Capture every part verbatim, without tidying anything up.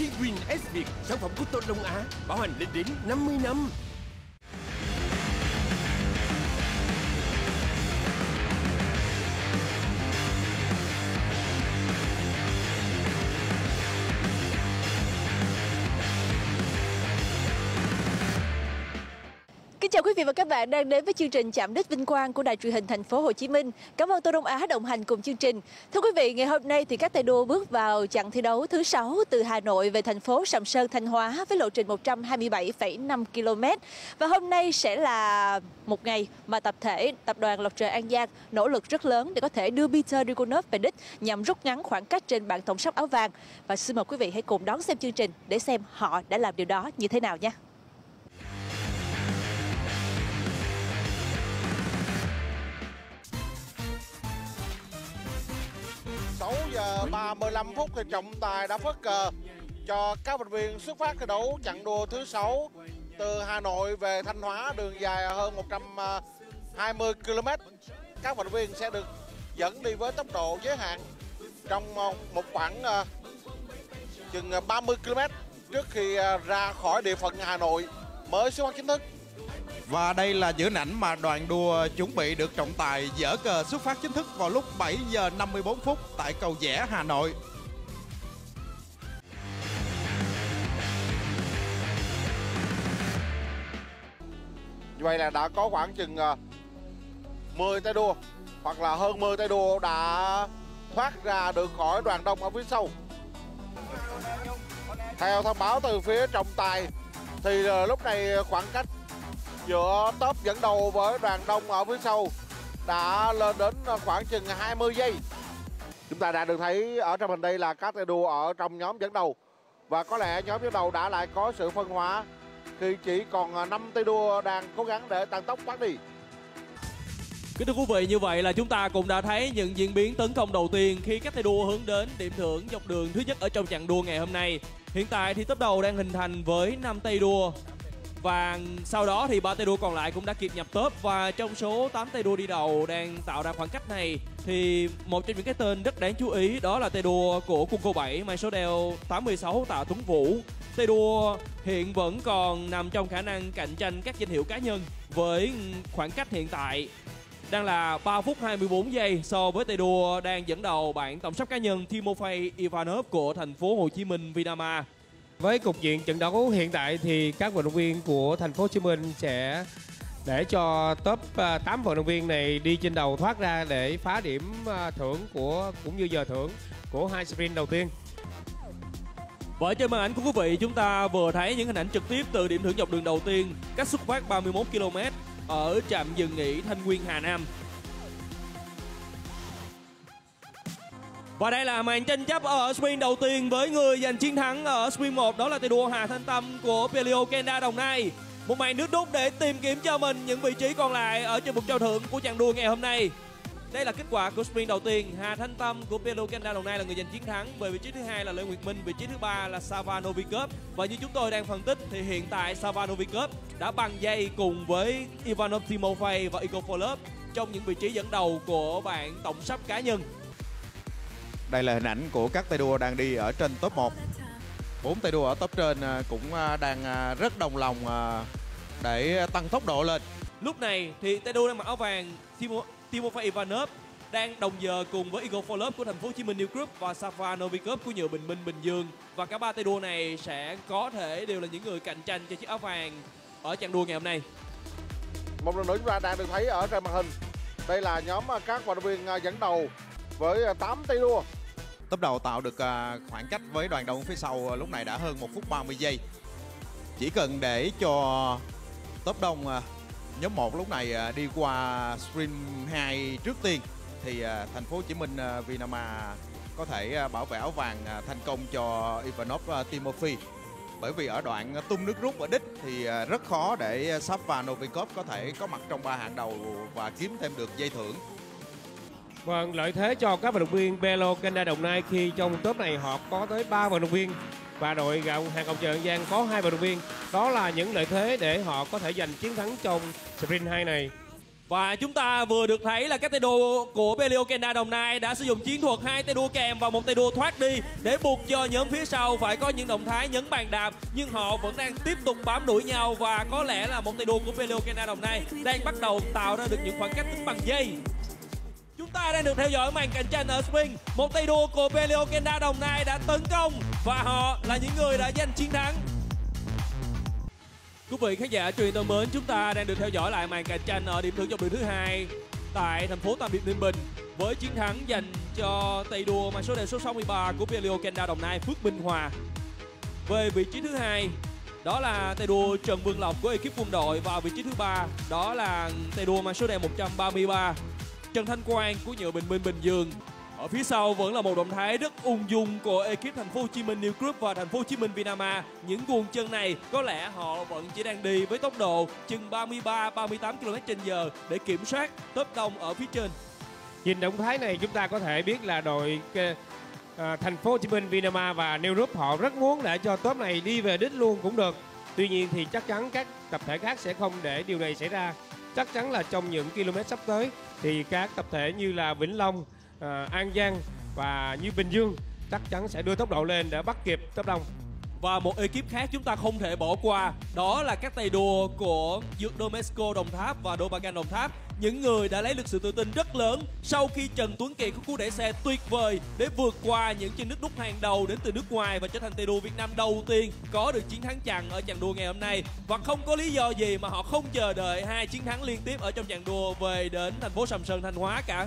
Thi Win S Việt, sản phẩm của Tôn Đông Á, bảo hành lên đến năm mươi năm. Kính chào quý vị và các bạn đang đến với chương trình Chạm Đích Vinh Quang của Đài Truyền hình Thành phố Hồ Chí Minh. Cảm ơn Tô Đông Á đồng hành cùng chương trình. Thưa quý vị, ngày hôm nay thì các tay đua bước vào chặng thi đấu thứ sáu từ Hà Nội về thành phố Sầm Sơn, Thanh Hóa với lộ trình một trăm hai mươi bảy phẩy năm ki lô mét. Và hôm nay sẽ là một ngày mà tập thể tập đoàn Lộc Trời An Giang nỗ lực rất lớn để có thể đưa Peter Rigonov về đích nhằm rút ngắn khoảng cách trên bảng tổng sắp áo vàng. Và xin mời quý vị hãy cùng đón xem chương trình để xem họ đã làm điều đó như thế nào nha. sáu giờ ba mươi lăm phút thì trọng tài đã phất cờ cho các vận động viên xuất phát thi đấu chặng đua thứ sáu từ Hà Nội về Thanh Hóa, đường dài hơn một trăm hai mươi ki lô mét. Các vận động viên sẽ được dẫn đi với tốc độ giới hạn trong một khoảng chừng ba mươi ki lô mét trước khi ra khỏi địa phận Hà Nội mới xuất phát chính thức. Và đây là những hình ảnh mà đoàn đua chuẩn bị được trọng tài dỡ cờ xuất phát chính thức vào lúc bảy giờ năm mươi tư phút tại cầu Giẽ, Hà Nội. Như vậy là đã có khoảng chừng mười tay đua hoặc là hơn mười tay đua đã thoát ra được khỏi đoàn đông ở phía sau. Theo thông báo từ phía trọng tài thì lúc này khoảng cách giữa top dẫn đầu với đoàn đông ở phía sau đã lên đến khoảng chừng hai mươi giây. Chúng ta đã được thấy ở trong hình đây là các tay đua ở trong nhóm dẫn đầu. Và có lẽ nhóm dẫn đầu đã lại có sự phân hóa khi chỉ còn năm tay đua đang cố gắng để tăng tốc thoát đi. Kính thưa quý vị, như vậy là chúng ta cũng đã thấy những diễn biến tấn công đầu tiên khi các tay đua hướng đến điểm thưởng dọc đường thứ nhất ở trong chặng đua ngày hôm nay. Hiện tại thì top đầu đang hình thành với năm tay đua. Và sau đó thì ba tay đua còn lại cũng đã kịp nhập top. Và trong số tám tay đua đi đầu đang tạo ra khoảng cách này thì một trong những cái tên rất đáng chú ý đó là tay đua của cung cô bảy mang số đeo tám mươi sáu Tạ Tuấn Vũ. Tay đua hiện vẫn còn nằm trong khả năng cạnh tranh các danh hiệu cá nhân với khoảng cách hiện tại đang là ba phút hai mươi tư giây so với tay đua đang dẫn đầu bảng tổng sắp cá nhân Timofey Ivanov của thành phố Hồ Chí Minh Vinama. Với cục diện trận đấu hiện tại thì các vận động viên của thành phố Hồ Chí Minh sẽ để cho top tám vận động viên này đi trên đầu thoát ra để phá điểm thưởng của cũng như giờ thưởng của hai sprint đầu tiên. Và trên màn ảnh của quý vị, chúng ta vừa thấy những hình ảnh trực tiếp từ điểm thưởng dọc đường đầu tiên, cách xuất phát ba mươi mốt ki lô mét ở trạm dừng nghỉ Thanh Nguyên, Hà Nam. Và đây là màn tranh chấp ở sprint đầu tiên với người giành chiến thắng ở sprint một, đó là tay đua Hà Thanh Tâm của Pelio Kenda Đồng Nai. Một màn nước rút để tìm kiếm cho mình những vị trí còn lại ở trên bục trao thưởng của chặng đua ngày hôm nay. Đây là kết quả của sprint đầu tiên. Hà Thanh Tâm của Pelio Kenda Đồng Nai là người giành chiến thắng. Về vị trí thứ hai là Lê Nguyệt Minh, vị trí thứ ba là Sava Novikov. Và như chúng tôi đang phân tích thì hiện tại Sava Novikov đã bằng giây cùng với Ivanov Timofey và Igor Folov trong những vị trí dẫn đầu của bảng tổng sắp cá nhân. Đây là hình ảnh của các tay đua đang đi ở trên top một. Bốn tay đua ở top trên cũng đang rất đồng lòng để tăng tốc độ lên. Lúc này thì tay đua đang mặc áo vàng Timo, Timofey Ivanov đang đồng giờ cùng với Igor Folov của thành phố Hồ Chí Minh New Group và Sava Novikov của Nhựa Bình Minh Bình Dương. Và cả ba tay đua này sẽ có thể đều là những người cạnh tranh cho chiếc áo vàng ở chặng đua ngày hôm nay. Một lần nữa chúng ta đang được thấy ở trên màn hình. Đây là nhóm các vận động viên dẫn đầu với tám tay đua. Top đầu tạo được khoảng cách với đoàn đông phía sau lúc này đã hơn một phút ba mươi giây. Chỉ cần để cho top đông nhóm một lúc này đi qua sprint hai trước tiên thì thành phố Hồ Chí Minh Vinama có thể bảo vệ áo vàng thành công cho Ivanov Timofey. Bởi vì ở đoạn tung nước rút ở đích thì rất khó để Sava Novikov có thể có mặt trong ba hạng đầu và kiếm thêm được giây thưởng. Vâng, lợi thế cho các vận động viên Pelio Kenda Đồng Nai khi trong top này họ có tới ba vận động viên và đội gạo hàng Lộc Trời An Giang có hai vận động viên. Đó là những lợi thế để họ có thể giành chiến thắng trong sprint hai này. Và chúng ta vừa được thấy là các tay đua của Pelio Kenda Đồng Nai đã sử dụng chiến thuật hai tay đua kèm và một tay đua thoát đi để buộc cho nhóm phía sau phải có những động thái nhấn bàn đạp, nhưng họ vẫn đang tiếp tục bám đuổi nhau và có lẽ là một tay đua của Pelio Kenda Đồng Nai đang bắt đầu tạo ra được những khoảng cách tính bằng giây. Chúng ta đang được theo dõi màn cạnh tranh ở Spring. Một tay đua của Pelio Kenda Đồng Nai đã tấn công và họ là những người đã giành chiến thắng. Quý vị khán giả truyền thân mến, chúng ta đang được theo dõi lại màn cạnh tranh ở điểm thưởng dọc đường thứ hai tại thành phố Tam Điệp, Ninh Bình với chiến thắng dành cho tay đua mang số đề số sáu mươi ba của Pelio Kenda Đồng Nai, Phước Minh Hòa. Về vị trí thứ hai, đó là tay đua Trần Vương Lộc của ekip quân đội, và vị trí thứ ba đó là tay đua mang số đề một trăm ba mươi ba Trần Thanh Quang của Nhựa Bình Minh Bình Dương. Ở phía sau vẫn là một động thái rất ung dung của ekip Thành phố Hồ Chí Minh New Group và Thành phố Hồ Chí Minh Vinama. Những guồng chân này có lẽ họ vẫn chỉ đang đi với tốc độ chừng ba mươi ba ba mươi tám ki lô mét trên giờ để kiểm soát tốp đông ở phía trên. Nhìn động thái này chúng ta có thể biết là đội à, Thành phố Hồ Chí Minh Vinama và New Group họ rất muốn để cho tốp này đi về đích luôn cũng được. Tuy nhiên thì chắc chắn các tập thể khác sẽ không để điều này xảy ra. Chắc chắn là trong những km sắp tới thì các tập thể như là Vĩnh Long, à, An Giang và như Bình Dương chắc chắn sẽ đưa tốc độ lên để bắt kịp tốc đông. Và một ekip khác chúng ta không thể bỏ qua, đó là các tay đua của Domesco Đồng Tháp và Dobagan Đồng Tháp. Những người đã lấy được sự tự tin rất lớn sau khi Trần Tuấn Kiệt có cú đẩy xe tuyệt vời để vượt qua những chân nước đúc hàng đầu đến từ nước ngoài và trở thành tay đua Việt Nam đầu tiên có được chiến thắng chặn ở chặng đua ngày hôm nay. Và không có lý do gì mà họ không chờ đợi hai chiến thắng liên tiếp ở trong chặng đua về đến thành phố Sầm Sơn, Thanh Hóa cả.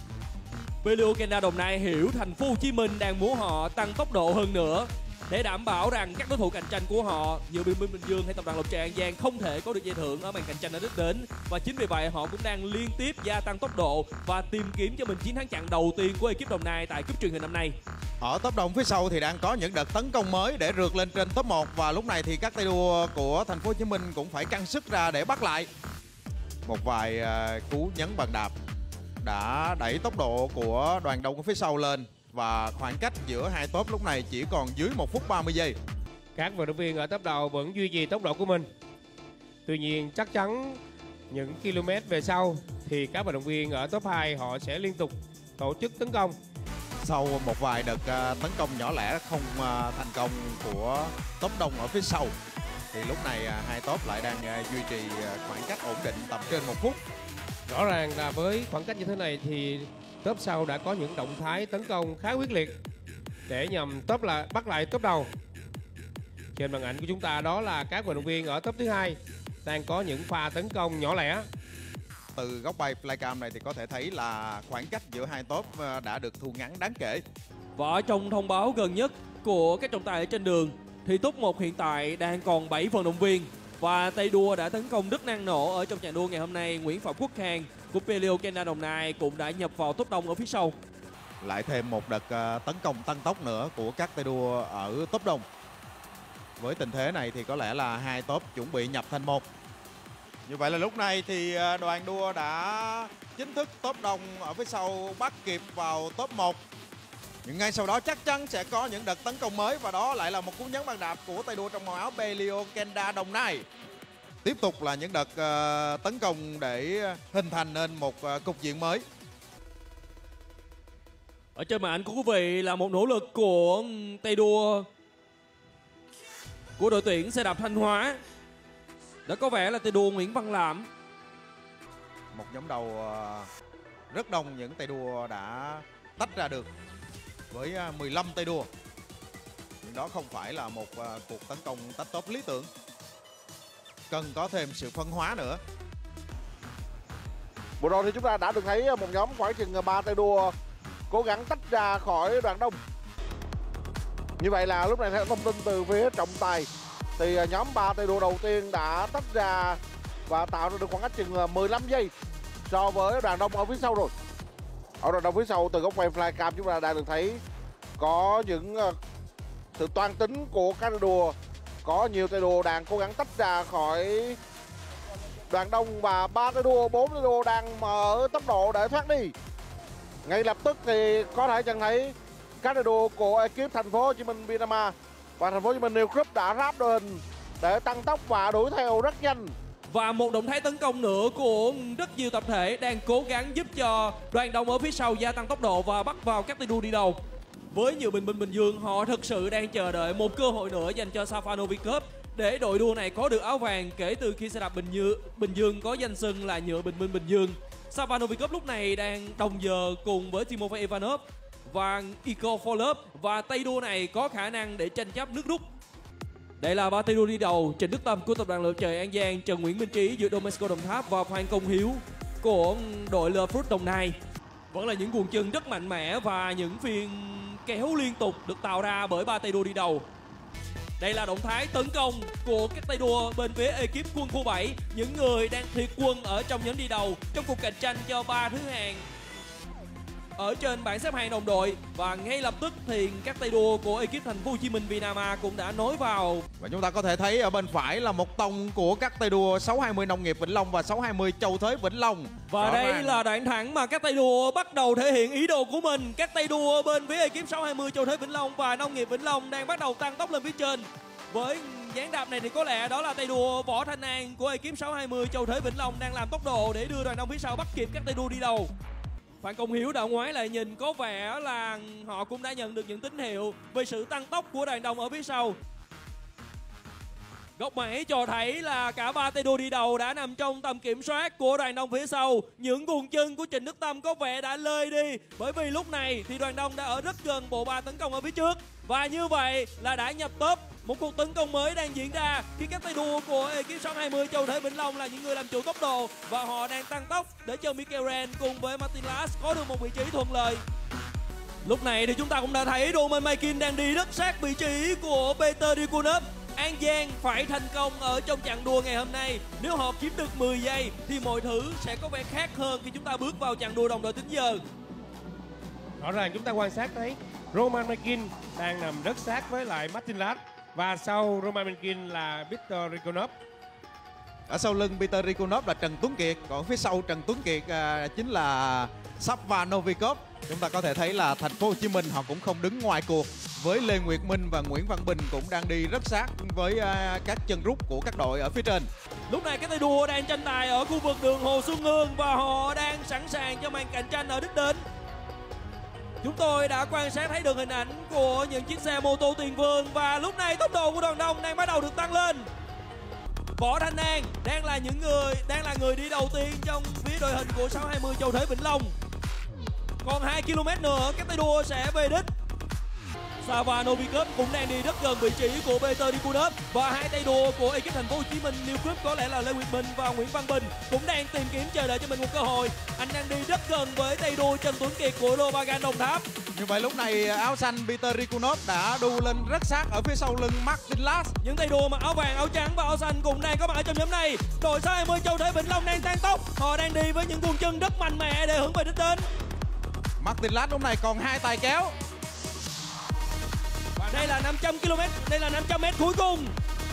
Pelio Kenda Đồng Nai hiểu Thành phố Hồ Chí Minh đang muốn họ tăng tốc độ hơn nữa để đảm bảo rằng các đối thủ cạnh tranh của họ như Bình Minh Bình Dương hay tập đoàn Lộc Trời An Giang không thể có được giải thưởng ở màn cạnh tranh ở đích đến. Và chính vì vậy họ cũng đang liên tiếp gia tăng tốc độ và tìm kiếm cho mình chiến thắng chặn đầu tiên của ekip Đồng Nai tại cúp truyền hình năm nay. Ở top đồng phía sau thì đang có những đợt tấn công mới để rượt lên trên top một, và lúc này thì các tay đua của Thành phố Hồ Chí Minh cũng phải căng sức ra để bắt lại. Một vài uh, cú nhấn bàn đạp đã đẩy tốc độ của đoàn đông ở phía sau lên, và khoảng cách giữa hai top lúc này chỉ còn dưới một phút ba mươi giây. Các vận động viên ở top đầu vẫn duy trì tốc độ của mình. Tuy nhiên chắc chắn những km về sau thì các vận động viên ở top hai họ sẽ liên tục tổ chức tấn công. Sau một vài đợt uh, tấn công nhỏ lẻ không uh, thành công của top đông ở phía sau thì lúc này uh, hai top lại đang uh, duy trì uh, khoảng cách ổn định tầm trên một phút. Rõ ràng là với khoảng cách như thế này thì top sau đã có những động thái tấn công khá quyết liệt để nhằm top là bắt lại top đầu. Trên màn ảnh của chúng ta đó là các vận động viên ở top thứ hai đang có những pha tấn công nhỏ lẻ. Từ góc bay flycam này thì có thể thấy là khoảng cách giữa hai top đã được thu ngắn đáng kể. Và ở trong thông báo gần nhất của các trọng tài ở trên đường thì top một hiện tại đang còn bảy vận động viên, và tay đua đã tấn công rất năng nổ ở trong trận đua ngày hôm nay. Nguyễn Phạm Quốc Khang của Pelio Kenda Đồng Nai cũng đã nhập vào top đông ở phía sau. Lại thêm một đợt uh, tấn công tăng tốc nữa của các tay đua ở top đông. Với tình thế này thì có lẽ là hai top chuẩn bị nhập thành một. Như vậy là lúc này thì đoàn đua đã chính thức top đông ở phía sau bắt kịp vào top một. Nhưng ngay sau đó chắc chắn sẽ có những đợt tấn công mới, và đó lại là một cú nhấn bàn đạp của tay đua trong màu áo Pelio Kenda Đồng Nai. Tiếp tục là những đợt uh, tấn công để hình thành nên một uh, cục diện mới. Ở trên màn ảnh của quý vị là một nỗ lực của tay đua của đội tuyển xe đạp Thanh Hóa. Đã có vẻ là tay đua Nguyễn Văn Lãm. Một nhóm đầu uh, rất đông những tay đua đã tách ra được với uh, mười lăm tay đua. Nhưng đó không phải là một uh, cuộc tấn công tách top lý tưởng. Cần có thêm sự phân hóa nữa. Vừa rồi thì chúng ta đã được thấy một nhóm khoảng chừng ba tay đua cố gắng tách ra khỏi đoàn đông. Như vậy là lúc này theo thông tin từ phía trọng tài thì nhóm ba tay đua đầu tiên đã tách ra và tạo ra được khoảng cách chừng mười lăm giây so với đoàn đông ở phía sau rồi. Ở đoàn đông phía sau từ góc quay flycam chúng ta đã được thấy có những sự toan tính của các tay đua. Có nhiều tay đua đang cố gắng tách ra khỏi đoàn đông, và ba tay đua, bốn tay đua đang mở tốc độ để thoát đi. Ngay lập tức thì có thể nhận thấy các tay đua của ekip Thành phố Hồ Chí Minh Vinama và Thành phố Hồ Chí Minh New Group đã ráp đội hình để tăng tốc và đuổi theo rất nhanh Và một động thái tấn công nữa của rất nhiều tập thể đang cố gắng giúp cho đoàn đồng ở phía sau gia tăng tốc độ và bắt vào các tay đua đi đầu. Với nhiều bình binh Bình Dương, họ thực sự đang chờ đợi một cơ hội nữa dành cho Safa Novi Cup để đội đua này có được áo vàng kể từ khi xe đạp Bình Dương, Bình Dương có danh xưng là nhựa bình binh Bình Dương. Safa Novi Cup lúc này đang đồng giờ cùng với Timofey Ivanov và Igor Folov, và tay đua này có khả năng để tranh chấp nước rút. Đây là ba tay đua đi đầu: Trịnh Đức Tâm của tập đoàn Lượt Trời An Giang, Trần Nguyễn Minh Trí giữa Domesco Đồng Tháp và Phan Công Hiếu của đội Le Fruit Đồng Nai. Vẫn là những cuồng chân rất mạnh mẽ và những phiên kéo liên tục được tạo ra bởi ba tay đua đi đầu. Đây là động thái tấn công của các tay đua bên phía ekip quân khu bảy, những người đang thiệt quân ở trong nhóm đi đầu trong cuộc cạnh tranh cho ba thứ hạng ở trên bảng xếp hạng đồng đội. Và ngay lập tức thì các tay đua của ekip Thành phố Hồ Chí Minh Vinama cũng đã nối vào. Và chúng ta có thể thấy ở bên phải là một tông của các tay đua sáu hai mươi Nông nghiệp Vĩnh Long và sáu hai mươi Châu Thới Vĩnh Long. Và Rõ đây ràng là đoạn thẳng mà các tay đua bắt đầu thể hiện ý đồ của mình. Các tay đua bên phía ekip sáu hai mươi Châu Thới Vĩnh Long và Nông nghiệp Vĩnh Long đang bắt đầu tăng tốc lên phía trên. Với dáng đạp này thì có lẽ đó là tay đua Võ Thanh An của ekip sáu hai mươi Châu Thới Vĩnh Long đang làm tốc độ để đưa đoàn đông phía sau bắt kịp các tay đua đi đầu. Phan Công Hiếu đã ngoái lại nhìn, có vẻ là họ cũng đã nhận được những tín hiệu về sự tăng tốc của đoàn đông ở phía sau. Góc máy cho thấy là cả ba tay đua đi đầu đã nằm trong tầm kiểm soát của đoàn đông phía sau. Những guồng chân của Trịnh Đức Tâm có vẻ đã lơi đi, bởi vì lúc này thì đoàn đông đã ở rất gần bộ ba tấn công ở phía trước. Và như vậy là đã nhập top. Một cuộc tấn công mới đang diễn ra khi các tay đua của ekip sáu hai mươi Châu Thới Vĩnh Long là những người làm chủ tốc độ và họ đang tăng tốc để cho Mikel Ren cùng với Martin Las có được một vị trí thuận lợi. Lúc này thì chúng ta cũng đã thấy Roman Maikin đang đi rất sát vị trí của Peter Rikunov. An Giang phải thành công ở trong chặng đua ngày hôm nay. Nếu họ kiếm được mười giây thì mọi thứ sẽ có vẻ khác hơn khi chúng ta bước vào chặng đua đồng đội tính giờ. Rõ ràng chúng ta quan sát thấy Roman Maikin đang nằm rất sát với lại Martin Las, và sau Roman Maikin là Peter Rikunov. Ở sau lưng Peter Rikunov là Trần Tuấn Kiệt, còn phía sau Trần Tuấn Kiệt à, chính là Safa Novi Cup. Chúng ta có thể thấy là Thành phố Hồ Chí Minh họ cũng không đứng ngoài cuộc, với Lê Nguyệt Minh và Nguyễn Văn Bình cũng đang đi rất sát với à, các chân rút của các đội ở phía trên. Lúc này các tay đua đang tranh tài ở khu vực đường Hồ Xuân Hương và họ đang sẵn sàng cho màn cạnh tranh ở đích đến. Chúng tôi đã quan sát thấy được hình ảnh của những chiếc xe mô tô tiền vương và lúc này tốc độ của đoàn đông đang bắt đầu được tăng lên. Võ Thanh An đang là những người đang là người đi đầu tiên trong phía đội hình của sáu hai mươi Châu Thới Vĩnh Long. Còn hai ki lô mét nữa các tay đua sẽ về đích. Safa Novi Cup cũng đang đi rất gần vị trí của Peter Rikunov và hai tay đua của ekip Thành phố Hồ Chí Minh New Group có lẽ là Lê Nguyệt Minh và Nguyễn Văn Bình cũng đang tìm kiếm chờ đợi cho mình một cơ hội. Anh đang đi rất gần với tay đua Trần Tuấn Kiệt của Lobagan Đồng Tháp. Như vậy lúc này áo xanh Peter Rikunov đã đu lên rất sát ở phía sau lưng Martin Las. Những tay đua mặc áo vàng, áo trắng và áo xanh cũng đang có mặt ở trong nhóm này. Đội sáu hai mươi Châu Thới Vĩnh Long đang tăng tốc, họ đang đi với những guồng chân rất mạnh mẽ để hướng về đích đến. Martin Las lúc này còn hai tài kéo. Đây là năm trăm ki lô mét, đây là năm trăm mét cuối cùng.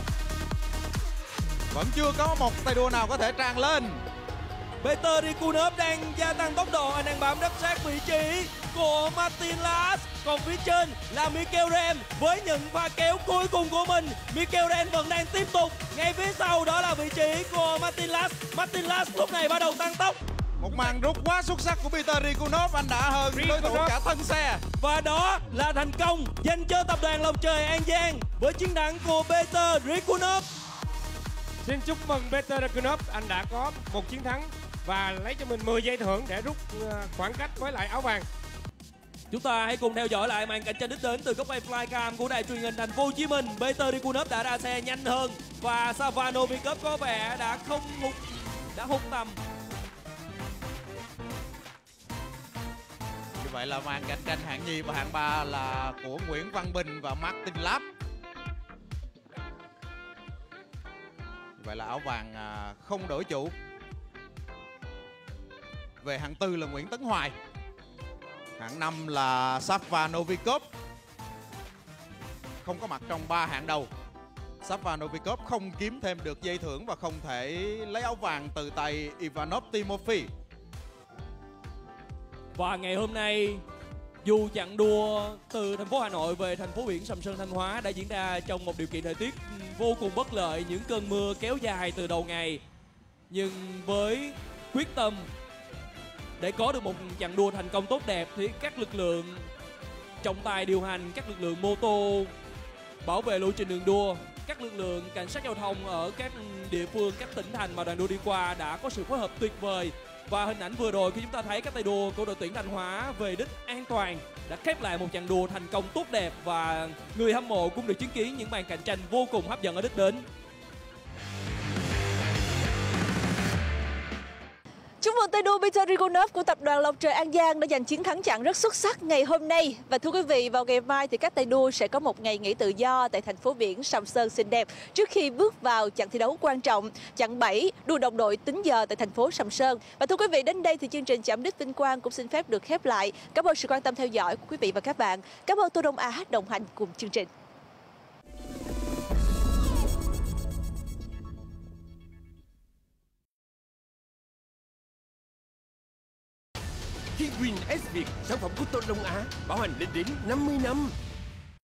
Vẫn chưa có một tay đua nào có thể tràn lên. Peter Rikunov đang gia tăng tốc độ, anh đang bám rất sát vị trí của Martin Las. Còn phía trên là Mikel Ren với những pha kéo cuối cùng của mình. Mikel Ren vẫn đang tiếp tục. Ngay phía sau đó là vị trí của Martin Las. Martin Las lúc này bắt đầu tăng tốc. Một màn rút quá xuất sắc của Peter Rikunov, anh đã hơn đối thủ cả thân xe. Và đó là thành công dành cho tập đoàn Lộc Trời An Giang với chiến thắng của Peter Rikunov. Xin chúc mừng Peter Rikunov, anh đã có một chiến thắng và lấy cho mình mười giây thưởng để rút khoảng cách với lại áo vàng. Chúng ta hãy cùng theo dõi lại màn cạnh tranh đích đến từ góc quay flycam của đài truyền hình Thành phố Hồ Chí Minh. Peter Rikunov đã ra xe nhanh hơn và Safa Novi Cup có vẻ đã không hụt đã hụt tầm. Như vậy là màn cạnh tranh hạng nhì và hạng ba là của Nguyễn Văn Bình và Martin Las. Như vậy là áo vàng không đổi chủ. Về hạng tư là Nguyễn Tấn Hoài. Hạng năm là Safa Novi Cup. Không có mặt trong ba hạng đầu. Safa Novi Cup không kiếm thêm được dây thưởng và không thể lấy áo vàng từ tay Ivanov Timofey. Và ngày hôm nay, dù chặng đua từ thành phố Hà Nội về thành phố biển Sầm Sơn Thanh Hóa đã diễn ra trong một điều kiện thời tiết vô cùng bất lợi, những cơn mưa kéo dài từ đầu ngày, Nhưng với quyết tâm để có được một chặng đua thành công tốt đẹp thì các lực lượng trọng tài điều hành, các lực lượng mô tô bảo vệ lộ trình đường đua, các lực lượng cảnh sát giao thông ở các địa phương, các tỉnh thành mà đoàn đua đi qua đã có sự phối hợp tuyệt vời. Và hình ảnh vừa rồi khi chúng ta thấy các tay đua của đội tuyển Thanh Hóa về đích an toàn đã khép lại một chặng đua thành công tốt đẹp, và người hâm mộ cũng được chứng kiến những màn cạnh tranh vô cùng hấp dẫn ở đích đến. Chúc mừng tay đua Peter Rigonov của tập đoàn Lộc Trời An Giang đã giành chiến thắng chặng rất xuất sắc ngày hôm nay. Và thưa quý vị, vào ngày mai thì các tay đua sẽ có một ngày nghỉ tự do tại thành phố biển Sầm Sơn xinh đẹp trước khi bước vào chặng thi đấu quan trọng chặng bảy đua đồng đội tính giờ tại thành phố Sầm Sơn. Và thưa quý vị, đến đây thì chương trình Chạm đích vinh quang cũng xin phép được khép lại. Cảm ơn sự quan tâm theo dõi của quý vị và các bạn. Cảm ơn Tô Đông Á đồng hành cùng chương trình. Kiwin S Việt, sản phẩm của Tô Đông Á, bảo hành lên đến năm mươi năm.